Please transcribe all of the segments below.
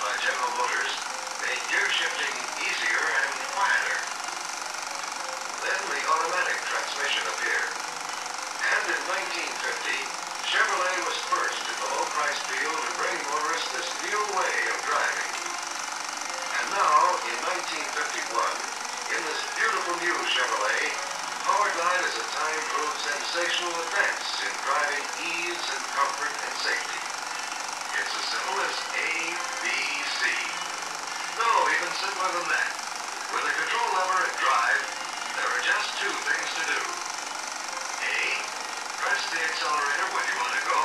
by General Motors made gear shifting easier and quieter. Then the automatic transmission appeared. And in 1950, Chevrolet was first in the low-price field to bring motorists this new way of driving. And now, in 1951, in this beautiful new Chevrolet, PowerGlide is a time-proved sensational advance in driving ease and comfort and safety. It's as simple as A, B, C. No, even simpler than that. With a control lever and drive, there are just two things to do. A, press the accelerator when you want to go.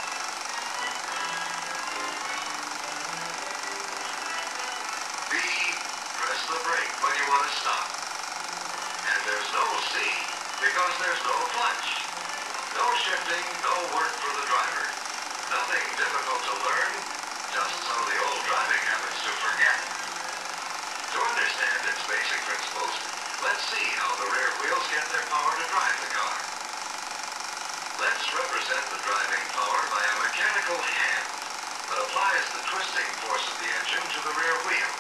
B, press the brake when you want to stop. And there's no C, because there's no clutch. No shifting, no work for the driver. Nothing difficult to learn, just some of the old driving habits to forget. To understand its basic principles, let's see how the rear wheels get their power to drive the car. Let's represent the driving power by a mechanical hand that applies the twisting force of the engine to the rear wheels.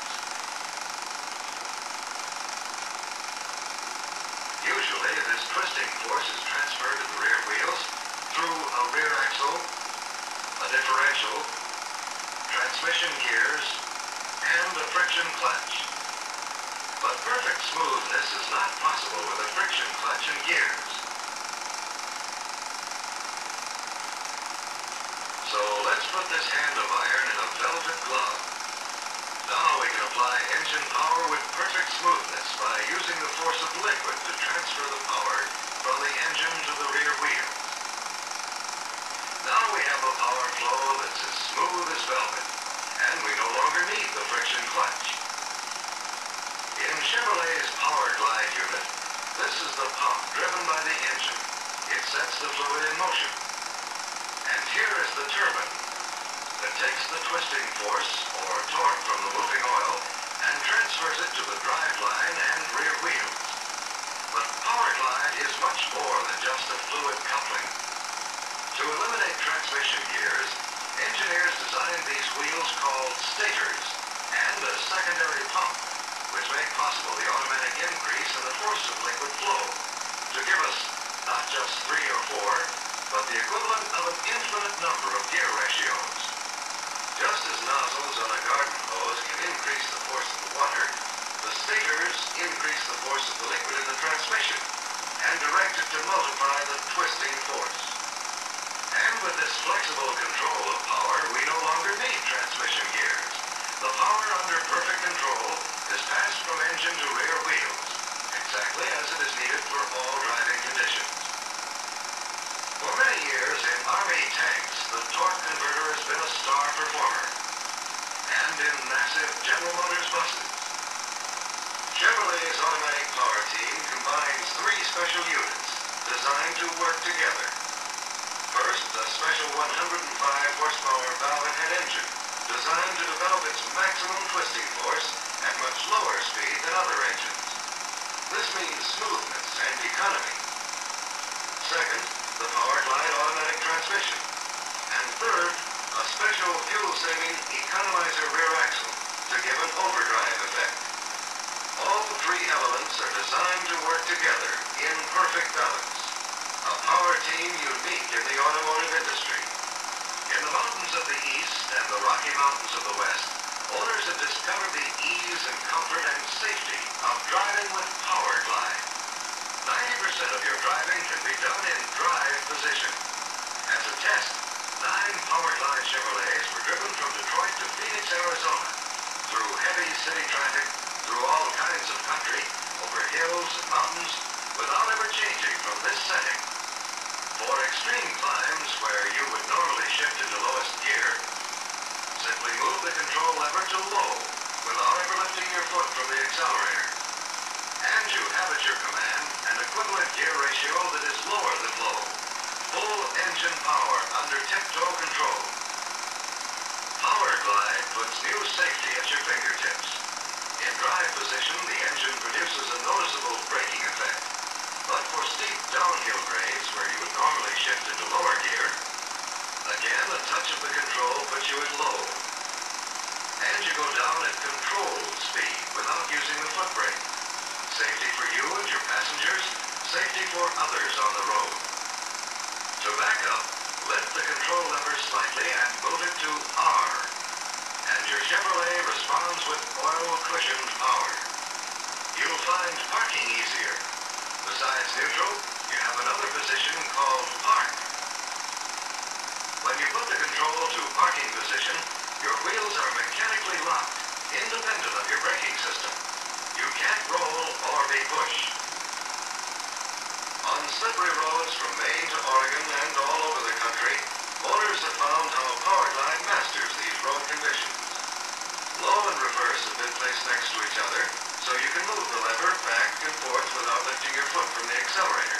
Usually, this twisting force is transferred to the rear wheels through a rear axle, a differential, transmission gears, and a friction clutch. But perfect smoothness is not possible with a friction clutch and gears. So let's put this hand of iron in a velvet glove. Now we can apply engine power with perfect smoothness by using the force of liquid to transfer the power from the engine to the rear wheels. Now we have a power flow that's as smooth as velvet, and we no longer need the friction clutch. In Chevrolet's PowerGlide unit, this is the pump driven by the engine. It sets the fluid in motion. And here is the turbine that takes the twisting force, or torque, from the moving oil and transfers it to the driveline and rear wheels. But PowerGlide is much more than just a fluid coupling. To eliminate transmission gears, engineers designed these wheels called stators and a secondary pump, which make possible the automatic increase in the force of liquid flow to give us not just 3 or 4, but the equivalent of an infinite number of gear ratios. Just as nozzles on a garden hose can increase the force of the water, the stators increase the force of the liquid in the transmission and direct it to multiply the twisting force. And with this flexible control of power, we no longer need transmission gears. The power under perfect control is passed from engine to rear wheels, exactly as it is needed for all driving conditions. For many years in Army tanks, the torque converter has been a star performer, and in massive General Motors buses. Chevrolet's automatic power team combines 3 special units designed to work together. First, a special 105 horsepower valve and head engine designed to develop its maximum twisting force at much lower speed than other engines. This means smoothness and economy. Second, the PowerGlide automatic transmission. And third, a special fuel-saving economizer rear axle to give an overdrive effect. All 3 elements are designed to work together in perfect balance. A power team unique in the automotive industry. In the mountains of the East and the Rocky Mountains of the West, owners have discovered the ease and comfort and safety of driving with PowerGlide. 90% of your driving can be done in drive position. As a test, 9 PowerGlide Chevrolets were driven from Detroit to Phoenix, Arizona, through heavy city traffic, through all kinds of country, over hills and mountains, without ever changing from this setting. For extreme climbs where you would normally shift into lowest gear, simply move the control lever to low without ever lifting your foot from the accelerator. And you have at your command an equivalent gear ratio that is lower than low. Full engine power under tip-toe control. PowerGlide puts new safety at your fingertips. In drive position, the engine produces a noticeable braking effect. But for steep downhill grades where you would normally shift into lower gear, again a touch of the control puts you at low. And you go at controlled speed without using the foot brake. Safety for you and your passengers, safety for others on the road. To back up, lift the control lever slightly and move it to R. And your Chevrolet responds with oil-cushioned power. You'll find parking easier. Besides neutral, you have another position called park. When you put the control to parking position, your wheels are mechanically locked, independent of your braking system. You can't roll or be pushed. On slippery roads from Maine to Oregon and all over the country, owners have found how PowerGlide masters these road conditions. Low and reverse have been placed next to each other, so you can move the lever back and forth without lifting your foot from the accelerator.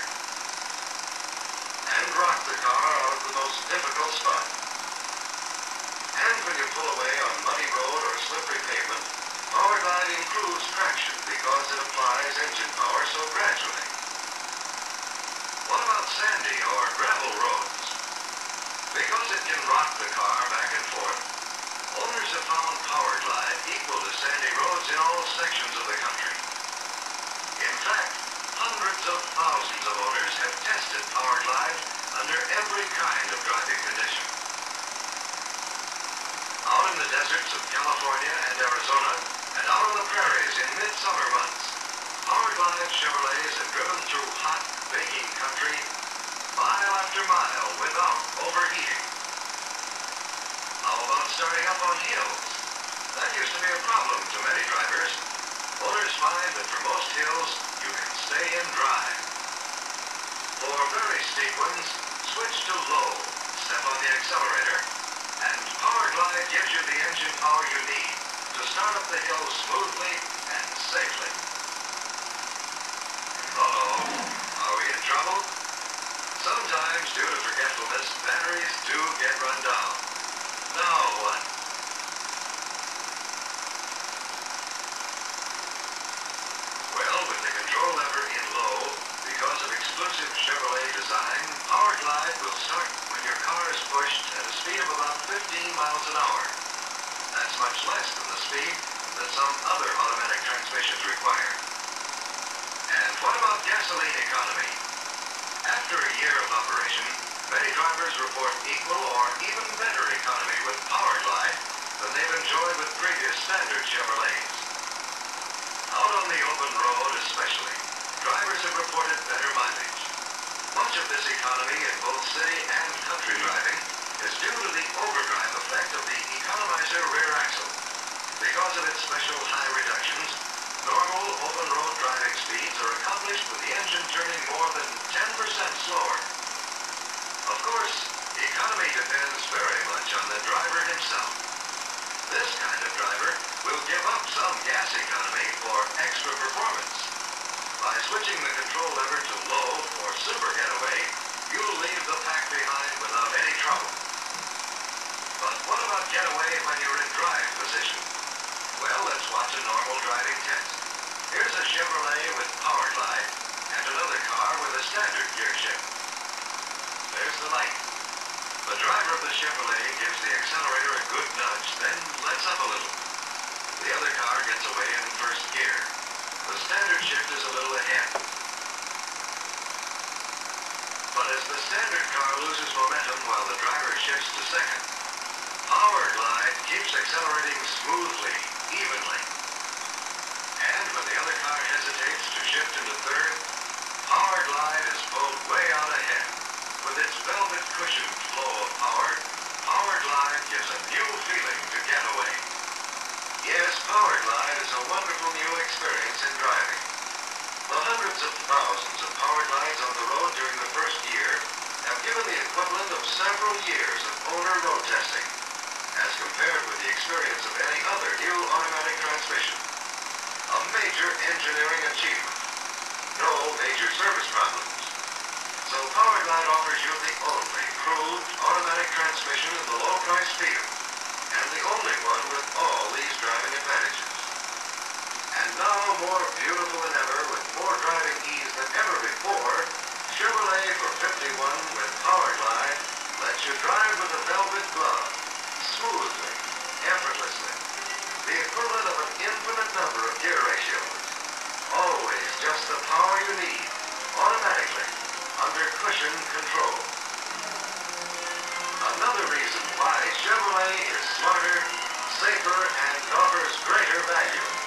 And rock the car out of the most difficult spot. And when you pull away on muddy road or slippery pavement, PowerGlide improves traction because it applies engine power so gradually. What about sandy or gravel roads? Because it can rock the car back and forth, owners have found PowerGlide equal to sandy roads in all sections of the country. In fact, hundreds of thousands of owners have tested PowerGlide under every kind of driving condition. Out in the deserts of California and Arizona, and out on the prairies in midsummer months, PowerGlide Chevrolets have driven through hot, baking country, mile after mile without overheating. How about starting up on hills? That used to be a problem to many drivers. Owners find that for most hills, you can stay in drive. For very steep ones, switch to low, step on the accelerator, and PowerGlide gives you the engine power you need to start up the hill smoothly and safely. Uh-oh, are we in trouble? Sometimes, due to forgetfulness, batteries do get run down. Now what? Well, with the control lever in low, because of exclusive Chevrolet design, PowerGlide will start when your car is pushed at a speed of about 15 miles an hour. That's much less than the speed that some other automatic transmissions require. And what about gasoline economy? After a year of operation, many drivers report equal or even better economy with PowerGlide than they've enjoyed with previous standard Chevrolets. Out on the open road especially, drivers have reported better mileage. Much of this economy in both city and country driving is due to the overdrive effect of the economizer rear axle. Because of its special high reductions, normal open road driving speeds are accomplished with the engine turning more than 10% slower. Of course, economy depends very much on the driver himself. This kind of driver will give up some gas economy for extra performance. By switching the control lever to low for super getaway, you'll leave the pack behind without any trouble. But what about getaway when you're in drive position? Well, let's watch a normal driving test. Here's a Chevrolet with PowerGlide and another car with a standard gear shift. There's the light. The driver of the Chevrolet gives the accelerator a good nudge, then lets up a little. The other car gets away in first gear. The standard shift is a little ahead. But as the standard car loses momentum while the driver shifts to second, PowerGlide keeps accelerating smoothly, evenly. And when the other car hesitates to shift into third, PowerGlide is pulled way out ahead. With its velvet cushioned flow of power, PowerGlide gives a new feeling to getaway. Yes, PowerGlide is a wonderful new experience in driving. The hundreds of thousands of PowerGlides on the road during the first year have given the equivalent of several years of owner road testing, as compared with the experience of any other new automatic transmission. A major engineering achievement. No major service problems. So PowerGlide offers you the only proved automatic transmission in the low-price field, and the only one with all these driving advantages. And now, more beautiful than ever, with more driving ease than ever before, Chevrolet for 51 with PowerGlide lets you drive with a velvet glove, smoothly, effortlessly. The equivalent you need, automatically, under cushion control. Another reason why Chevrolet is smarter, safer, and offers greater value.